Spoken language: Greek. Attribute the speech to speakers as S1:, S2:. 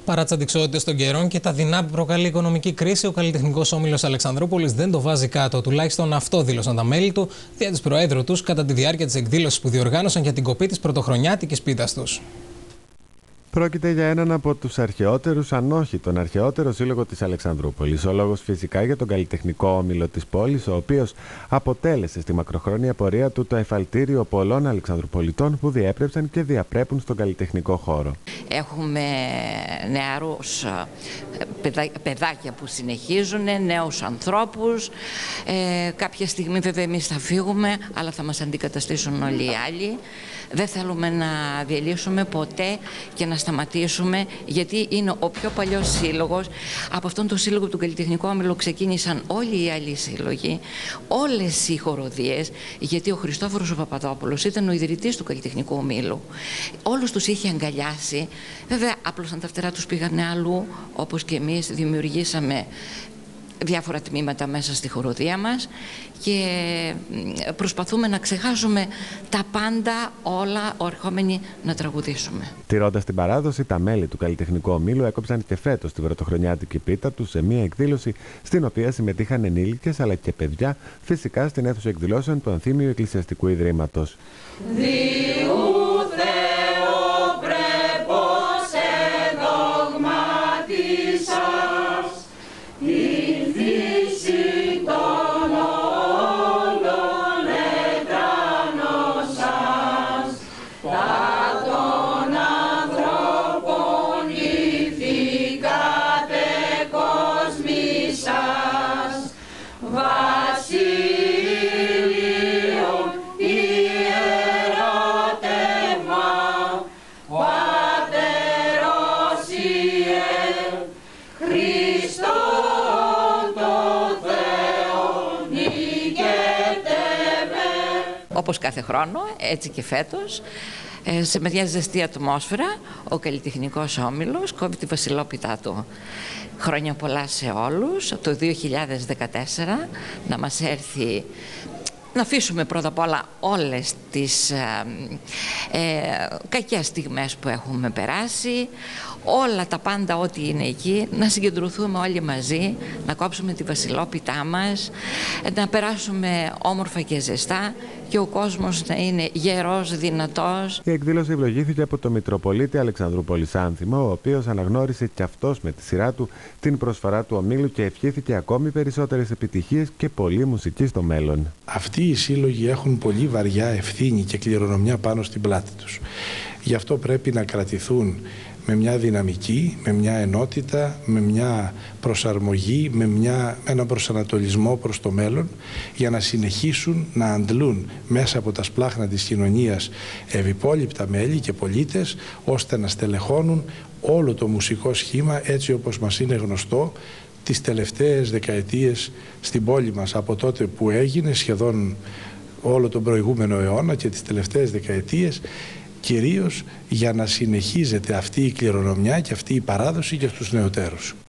S1: Παρά τις αντιξότητες των καιρών και τα δεινά που προκαλεί η οικονομική κρίση, ο καλλιτεχνικός όμιλος Αλεξανδρούπολης δεν το βάζει κάτω. Τουλάχιστον αυτό δήλωσαν τα μέλη του δια της προέδρου τους κατά τη διάρκεια της εκδήλωσης που διοργάνωσαν για την κοπή της πρωτοχρονιάτικης πίτας τους.
S2: Πρόκειται για έναν από τους αρχαιότερους, αν όχι τον αρχαιότερο σύλλογο της Αλεξανδρούπολης. Ο λόγος φυσικά για τον καλλιτεχνικό όμιλο της πόλης, ο οποίος αποτέλεσε στη μακροχρόνια πορεία του το εφαλτήριο πολλών Αλεξανδροπολιτών που διέπρεψαν και διαπρέπουν στον καλλιτεχνικό χώρο.
S3: Έχουμε νεαρούς παιδάκια που συνεχίζουν, νέους ανθρώπους. Κάποια στιγμή βέβαια εμείς θα φύγουμε, αλλά θα μας αντικαταστήσουν όλοι οι άλλοι. Δεν θέλουμε να διαλύσουμε ποτέ και να σταματήσουμε, γιατί είναι ο πιο παλιός σύλλογος. Από αυτόν τον σύλλογο του καλλιτεχνικού όμιλο ξεκίνησαν όλοι οι άλλοι σύλλογοι, όλες οι χοροδίες, γιατί ο Χριστόφορος ο Παπαδόπουλος ήταν ο ιδρυτής του καλλιτεχνικού ομίλου. Όλους τους είχε αγκαλιάσει. Βέβαια άπλωσαν τα φτερά τους, πήγανε αλλού, όπως και εμείς δημιουργήσαμε διάφορα τμήματα μέσα στη χοροδία μας και προσπαθούμε να ξεχάσουμε τα πάντα όλα ερχόμενοι να τραγουδήσουμε.
S2: Τηρώντας την παράδοση, τα μέλη του καλλιτεχνικού ομίλου έκοψαν και φέτος την πρωτοχρονιάτικη πίτα τους σε μια εκδήλωση στην οποία συμμετείχαν ενήλικες αλλά και παιδιά, φυσικά στην αίθουσα εκδηλώσεων του Ανθίμιου Εκκλησιαστικού Ιδρύματος.
S3: Όπως κάθε χρόνο, έτσι και φέτος, σε μια ζεστή ατμόσφαιρα, ο καλλιτεχνικός όμιλος κόβει τη βασιλόπιτά του. Χρόνια πολλά σε όλους. Το 2014 να μας έρθει να αφήσουμε πρώτα απ' όλα όλες τις κακές στιγμές που έχουμε περάσει, όλα τα πάντα ό,τι είναι εκεί, να συγκεντρωθούμε όλοι μαζί, να κόψουμε τη βασιλόπιτά μας, να περάσουμε όμορφα και ζεστά και ο κόσμος να είναι γερός, δυνατός.
S2: Η εκδήλωση ευλογήθηκε από τον Μητροπολίτη Αλεξανδρούπολης Άνθιμο, ο οποίος αναγνώρισε και αυτός με τη σειρά του την προσφορά του ομίλου και ευχήθηκε ακόμη περισσότερες επιτυχίες και πολλή μουσική στο μέλλον.
S4: Αυτοί οι σύλλογοι έχουν πολύ βαριά ευθύνη και κληρονομιά πάνω στην πλάτη τους. Γι' αυτό πρέπει να κρατηθούν με μια δυναμική, με μια ενότητα, με μια προσαρμογή, με ένα προσανατολισμό προς το μέλλον, για να συνεχίσουν να αντλούν μέσα από τα σπλάχνα της κοινωνίας ευυπόλοιπτα μέλη και πολίτες, ώστε να στελεχώνουν όλο το μουσικό σχήμα έτσι όπως μας είναι γνωστό τις τελευταίες δεκαετίες στην πόλη μας, από τότε που έγινε σχεδόν όλο τον προηγούμενο αιώνα και τις τελευταίες δεκαετίες, κυρίως για να συνεχίζεται αυτή η κληρονομιά και αυτή η παράδοση και στους νεωτέρους.